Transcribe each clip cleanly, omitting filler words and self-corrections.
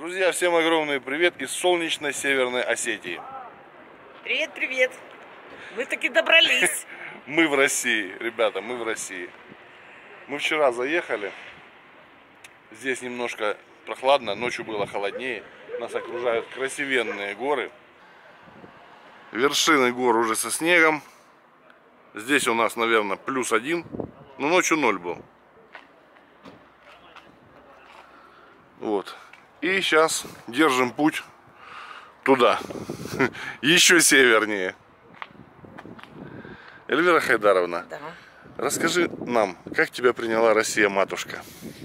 Друзья, всем огромный привет из солнечной Северной Осетии. Привет, привет. Мы таки добрались. Мы в России, ребята, мы в России. Мы вчера заехали. Здесь немножко прохладно, ночью было холоднее. Нас окружают красивенные горы. Вершины гор уже со снегом. Здесь у нас, наверное, +1. Но ночью 0 был. Вот. И сейчас держим путь туда. Еще севернее. Эльвира Хайдаровна, Да. расскажи нам, как тебя приняла Россия-матушка?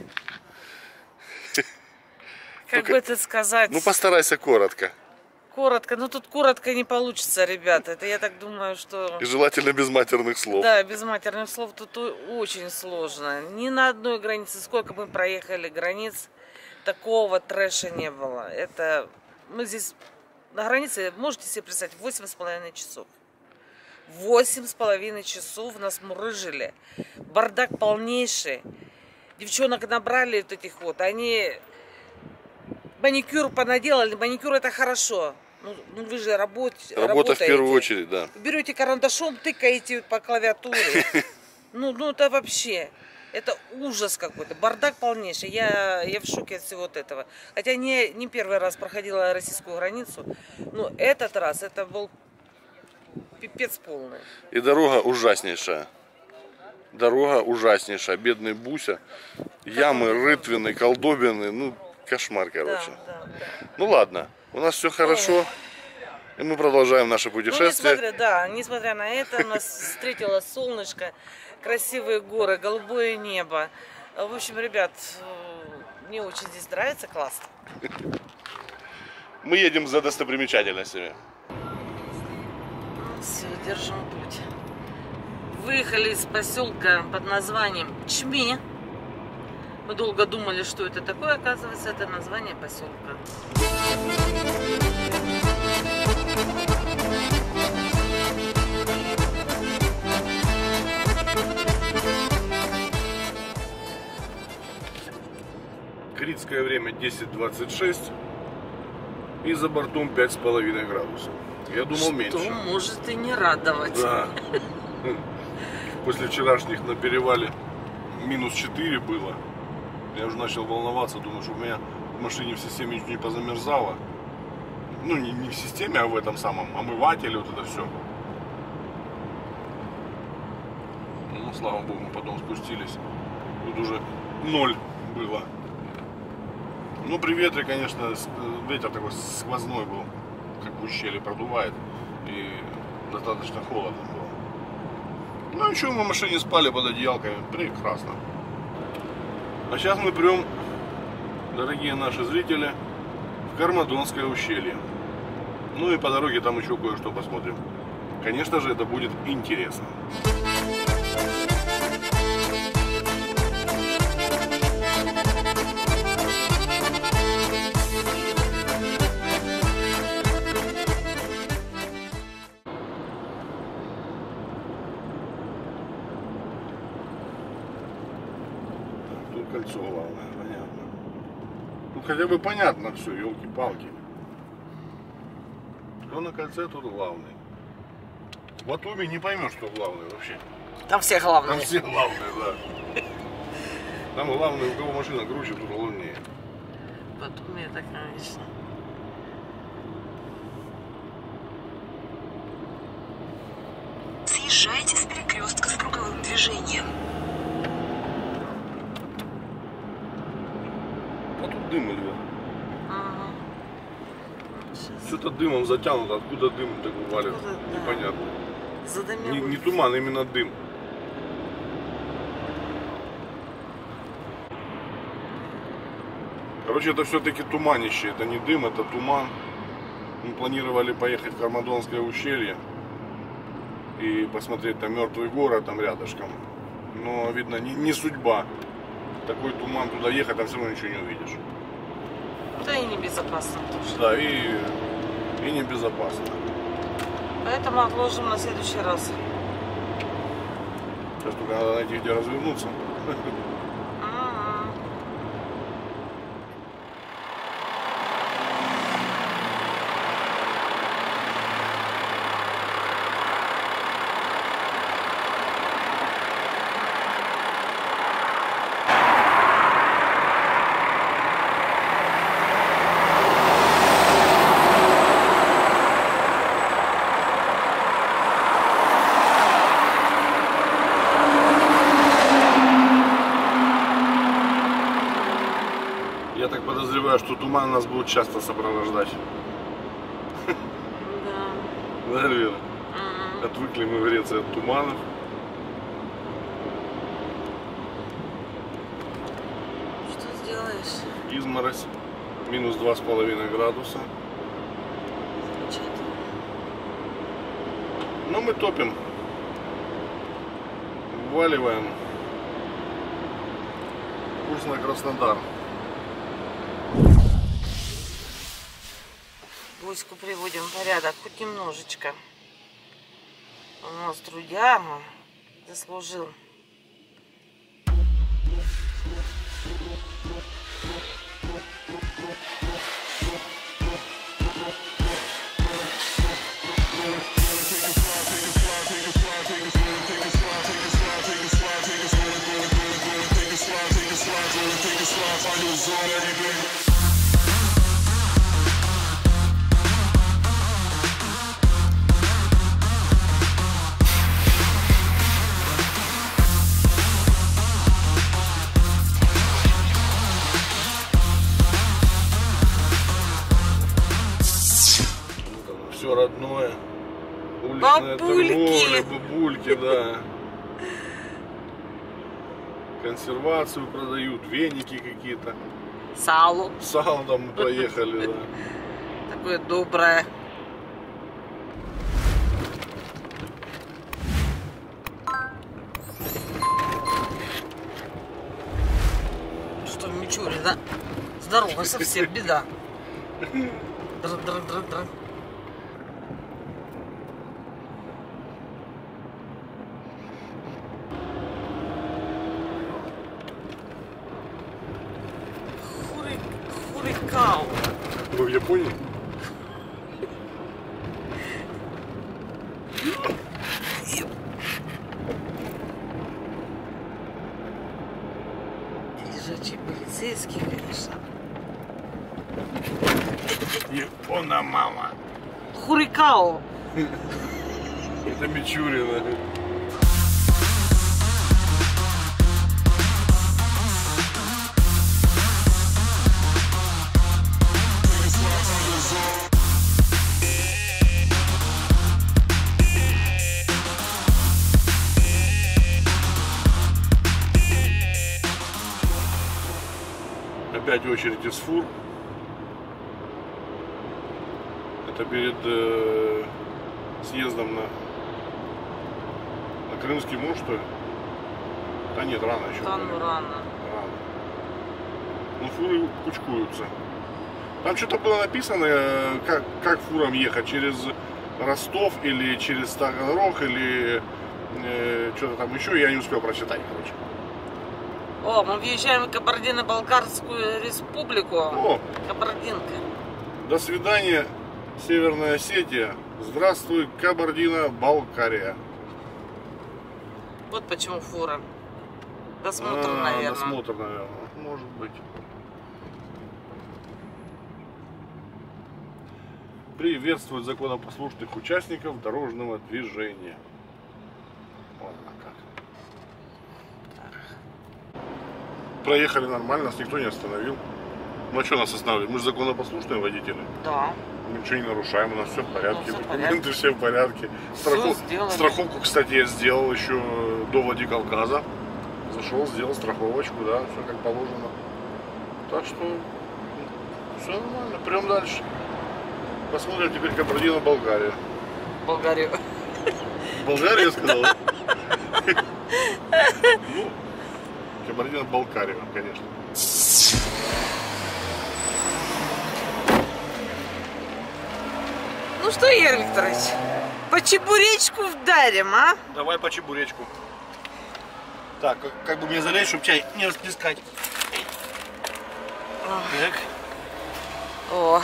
Как бы это сказать? Ну, постарайся коротко. Коротко. Ну, тут коротко не получится, ребята. Это я так думаю, что... И желательно без матерных слов. Да, без матерных слов тут очень сложно. Ни на одной границе, сколько мы проехали границ, такого трэша не было. Это... Мы здесь на границе, можете себе представить, 8,5 часов. 8,5 часов нас мурыжили. Бардак полнейший. Девчонок набрали вот этих вот. Они маникюр понаделали. Маникюр это хорошо. Ну вы же работаете. Работа в первую очередь, да. Берете карандашом, тыкаете по клавиатуре. Ну это вообще. Это ужас какой-то. Бардак полнейший. Я в шоке от всего вот этого. Хотя не первый раз проходила российскую границу. Но этот раз это был пипец полный. И дорога ужаснейшая. Дорога ужаснейшая. Бедный Буся. Ямы, рытвины, колдобины. Ну, кошмар, короче. Да. Ну ладно. У нас все хорошо. И мы продолжаем наше путешествие. Несмотря на это, нас встретило солнышко, красивые горы, голубое небо. В общем, ребят, мне очень здесь нравится, классно. Мы едем за достопримечательностями. Все, держим путь. Выехали из поселка под названием Чми. Мы долго думали, что это такое, оказывается, это название поселка. Критское время 10:26. И за бортом 5,5 градусов. Я думал меньше. Что может и не радовать. Да. После вчерашних на перевале -4 было. Я уже начал волноваться, думаю, что у меня в машине в системе ничего не позамерзало. Ну, не в системе, а в этом самом омывателе, вот это все. Ну, слава богу, мы потом спустились. Тут уже 0 было. Ну, при ветре, конечно, ветер такой сквозной был, как в ущелье продувает. И достаточно холодно было. Ну, ничего, мы в машине спали под одеялками. Прекрасно. А сейчас мы прям, дорогие наши зрители, в Кармадонское ущелье. Ну и по дороге там еще кое-что посмотрим. Конечно же, это будет интересно. Кольцо главное, понятно. Тут хотя бы понятно все, елки-палки. Кто на кольце, тот главный. В Батуми не поймешь, что главный вообще. Там все главные. Там все главные, да. Там главное, у кого машина круче, тут главнее. Батуми это, конечно. Съезжайте с перекрестка с круговым движением. А тут дым, Эльвира. Ага. Что-то дымом затянуто, откуда дым такой валит, Да. непонятно. Задымил. Не туман, именно дым. Короче, это все-таки туманище, это не дым, это туман. Мы планировали поехать в Кармадонское ущелье и посмотреть там мертвый город там рядышком. Но, видно, не судьба. Такой туман, туда ехать, там все равно ничего не увидишь. Да и небезопасно тоже. Да, и небезопасно. Поэтому отложим на следующий раз. Сейчас только надо найти, где развернуться. подозреваю, что туман нас будет часто сопровождать. Да. Да, Альвира? Отвыкли мы в Греции от туманов. Что сделаешь? Изморозь. Минус 2,5 градуса. Замечательно. Но мы топим. Вваливаем. Курс на Краснодар. Гуську приводим в порядок, хоть немножечко. У нас трудяга заслужил. Все родное. Уличная торговля, бабульки, да. Консервацию продают, веники какие-то. Сало. Сало там мы проехали, да. Такое доброе. Что, Мичури, да? Здорово, совсем беда. Др-др-др-др. Хурикау. Вы в Японии? Лежачий полицейский, конечно. Япона мама. Хурикау. Это Мичурина. Опять очередь из фур. Это перед съездом на Крымский мост, что ли? Да нет, рано еще. Да, ну рано. Рано. Ну, фуры кучкуются. Там что-то было написано, как фурам ехать, через Ростов или через Таганрог, или что-то там еще, я не успел прочитать, короче. О, мы въезжаем в Кабардино-Балкарскую республику. О, Кабардинка. до свидания, Северная Осетия. Здравствуй, Кабардино-Балкария. Вот почему фура. Досмотр, наверное. Досмотр, наверное. Может быть. Приветствует законопослушных участников дорожного движения. Вот как. Проехали нормально, нас никто не остановил. Ну а что нас останавливать? Мы же законопослушные водители. Да. Мы ничего не нарушаем, у нас все в порядке. Ну, всё в Документы порядке. все в порядке. Всё сделали. Страховку, кстати, я сделал еще до Владикавказа. Зашел, сделал страховочку, да, все как положено. Так что все нормально. Прям дальше. Посмотрим теперь Кабардино-Балкария. Болгарию. Болгария, я сказал, да? Ну, Кабардино-Балкария, конечно. Ну что, Игорь Викторович, по чебуречку вдарим, а? Давай по чебуречку. Так, как бы мне залезть, чтобы чай не расплескать. Так. О,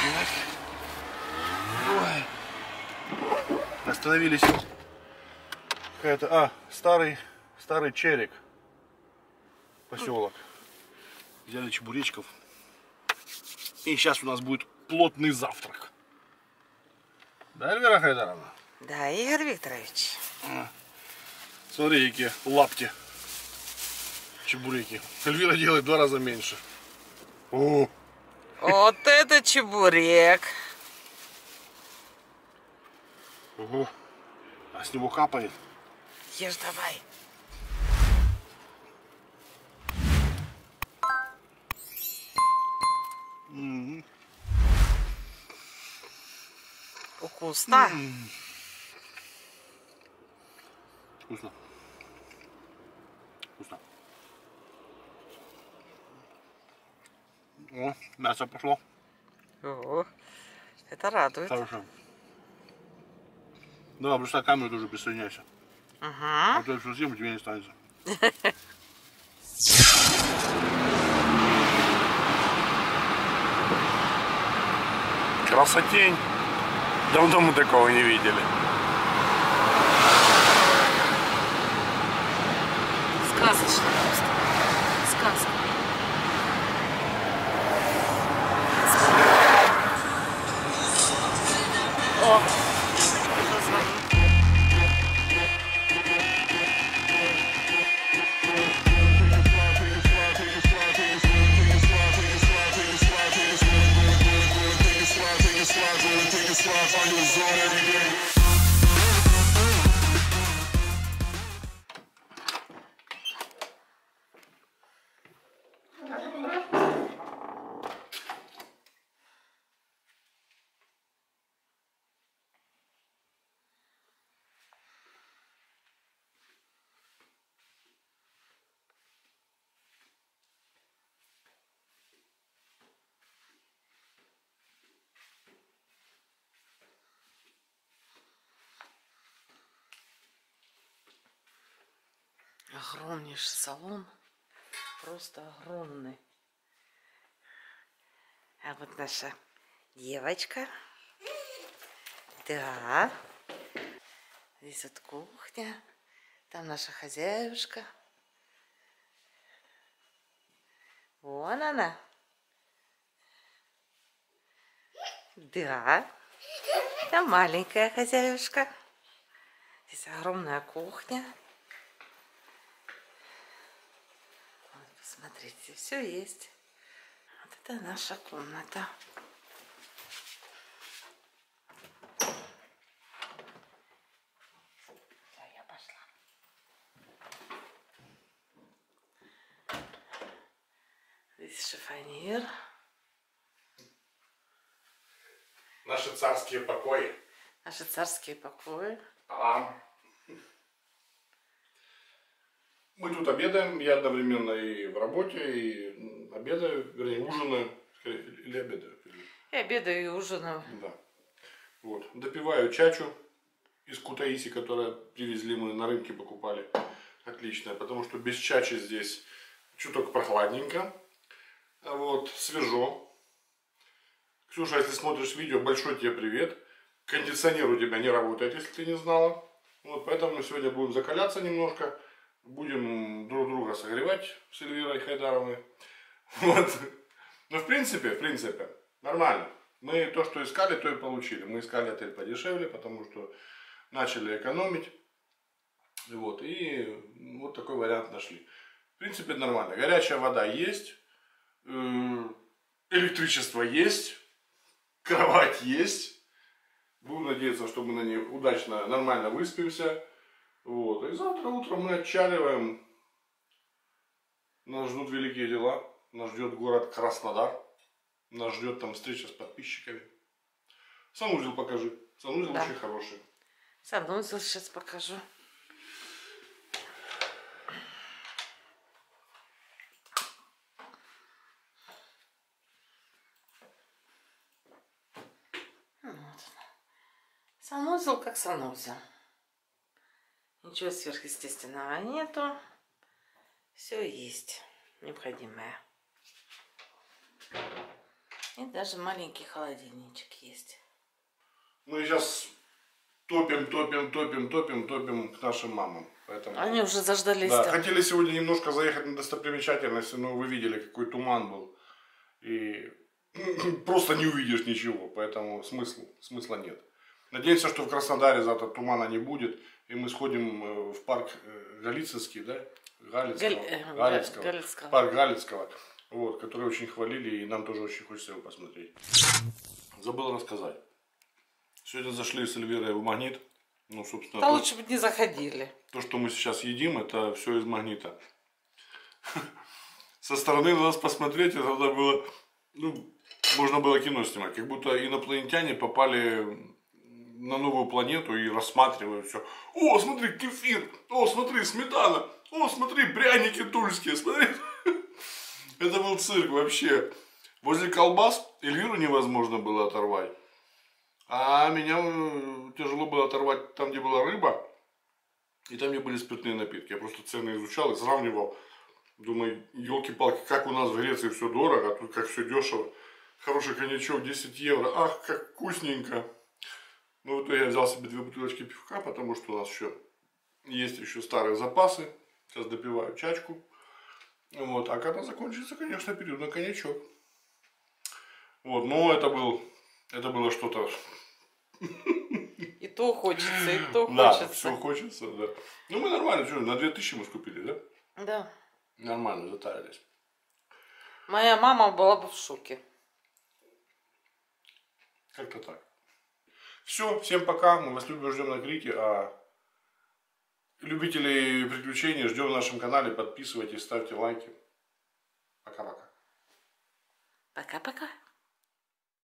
Ой. Остановились. Какая-то, старый Черик. Поселок. Взяли чебуречков. И сейчас у нас будет плотный завтрак. Да, Эльвира Хайдаровна? да, Игорь Викторович. Смотри, какие лапти. Чебуреки. Эльвира делает в 2 раза меньше. О, Вот это чебурек. Ого. А с него капает. Ешь давай. Вкусно. Вкусно. Вкусно. О, мясо пошло. О, это радует. Хорошо. Да, просто камеру тоже присоединяйся. А то совсем у тебя не останется. Красотень. Давно мы такого не видели. Сказочно просто. Сказка. О, кто звонит? Огромнейший салон. Просто огромный. А вот наша девочка. Да. Здесь вот кухня. Там наша хозяюшка. Вон она. Да. Там маленькая хозяюшка. Здесь огромная кухня. Вот, посмотрите, все есть. Вот это наша комната. Все, я пошла. Здесь шифоньер. Наши царские покои. Наши царские покои. Мы тут обедаем, я одновременно и в работе, и обедаю, вернее, ужинаю, или обедаю. И обедаю, и ужинаю. Да. Вот. Допиваю чачу из Кутаиси, которую привезли, мы на рынке покупали. Отличная, потому что без чачи здесь чуток прохладненько. Вот, свежо. Ксюша, если смотришь видео, большой тебе привет. Кондиционер у тебя не работает, если ты не знала. Вот, поэтому мы сегодня будем закаляться немножко. Будем друг друга согревать с Эльвирой Хайдаровной. Вот. Но в принципе, нормально. Мы то, что искали, то и получили. Мы искали отель подешевле, потому что начали экономить. Вот. И вот такой вариант нашли. В принципе, нормально. Горячая вода есть. Электричество есть. Кровать есть. Будем надеяться, что мы на ней удачно, нормально выспимся. Вот. И завтра утром мы отчаливаем. Нас ждут великие дела. Нас ждет город Краснодар. Нас ждет там встреча с подписчиками. Санузел покажи. Санузел Да. очень хороший. Санузел сейчас покажу. Вот. Санузел как санузел. Ничего сверхъестественного нету. Все есть необходимое. И даже маленький холодильничек есть. Мы сейчас топим к нашим мамам. Поэтому... Они уже заждались. Да, там. хотели сегодня немножко заехать на достопримечательности, но вы видели, какой туман был. И просто не увидишь ничего, поэтому смысла нет. Надеемся, что в Краснодаре завтра тумана не будет, и мы сходим в парк Галицкий, да? Галицкого. Галицкого. Парк Галицкого. вот, который очень хвалили, и нам тоже очень хочется его посмотреть. Забыл рассказать. Сегодня зашли с Эльвирой в Магнит. Ну, собственно, Да лучше бы не заходили. то, что мы сейчас едим, это все из Магнита. Со стороны на нас посмотреть, это тогда было, ну, можно было кино снимать. Как будто инопланетяне попали на новую планету и рассматривают все. О, смотри, кефир! О, смотри, сметана! О, смотри, пряники тульские, смотри! Это был цирк вообще. Возле колбас Эльвиру невозможно было оторвать. А меня тяжело было оторвать там, где была рыба, и там, где были спиртные напитки. Я просто цены изучал и сравнивал. Думаю, елки-палки, как у нас в Греции все дорого, а тут как все дешево. Хороший коньячок 10 евро. Ах, как вкусненько. Ну, в итоге я взял себе 2 бутылочки пивка, потому что у нас есть еще старые запасы. Сейчас допиваю чачку. Вот. А когда закончится, конечно, перейду на коньячок. Вот, но это было что-то. И то хочется, и то Да, хочется. все хочется, да. Ну, мы нормально, что, на 2000 мы скупили, да? Да. Нормально, затарились. Моя мама была бы в шоке. Как-то так. Все, всем пока. Мы вас любим, ждем на Крике. А любителей приключений ждем на нашем канале. Подписывайтесь, ставьте лайки. Пока-пока. Пока-пока.